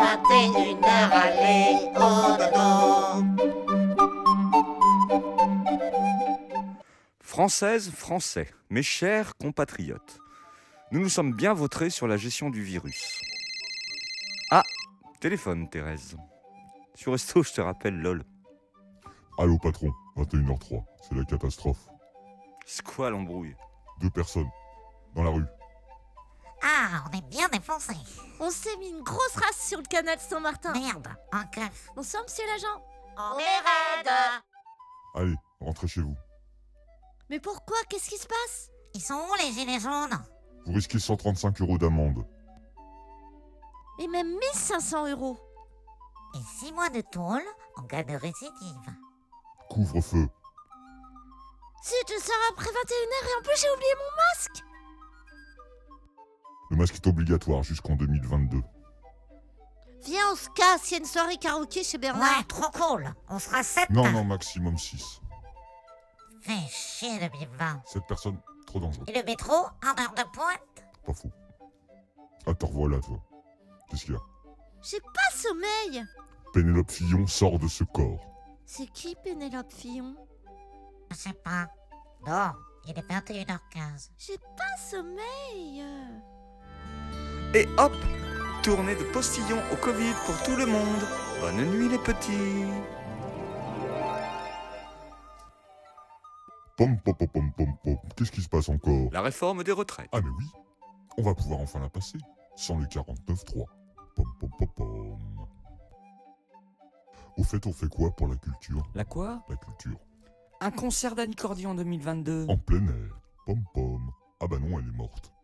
21h, allez au dodo. Françaises, Français, mes chers compatriotes, nous nous sommes bien vautrés sur la gestion du virus. Ah, téléphone, Thérèse. Sur Resto, je te rappelle, lol. Allô patron, 21h03, c'est la catastrophe. C'est quoi l'embrouille? 2 personnes, dans la rue. Ah, on est bien défoncé. On s'est mis une grosse race sur le canal Saint-Martin. Merde, un keuf. Bonsoir, monsieur l'agent. On est raide. Allez, rentrez chez vous. Mais pourquoi? Qu'est-ce qui se passe? Ils sont où les gilets jaunes? Vous risquez 135 € d'amende. Et même 1500 €. Et 6 mois de tôle en cas de récidive. Couvre-feu. Si je sors après 21h et en plus j'ai oublié mon masque. Le masque est obligatoire jusqu'en 2022. Viens, on se casse, il y a une soirée karaoké chez Bernard. Ouais, trop cool. On sera 7. Non, maximum 6. Fais chier 2020. 7 personnes, trop dangereux. Et le métro, en heure de pointe? Pas faux. Ah, te revoilà, toi. Qu'est-ce qu'il y a? J'ai pas sommeil. Pénélope Fillon sort de ce corps. C'est qui Pénélope Fillon? Je sais pas. Non, il est 21h15. J'ai pas sommeil. Et hop, tournée de postillon au Covid pour tout le monde. Bonne nuit les petits. Pom pom pom pom pom pom. Qu'est-ce qui se passe encore? La réforme des retraites. Ah mais oui, on va pouvoir enfin la passer, sans le 49.3. Pom pom pom pom. Au fait, on fait quoi pour la culture? La quoi? La culture. Un concert d'Annie Cordy en 2022. En plein air. Pom pom. Ah bah non, elle est morte.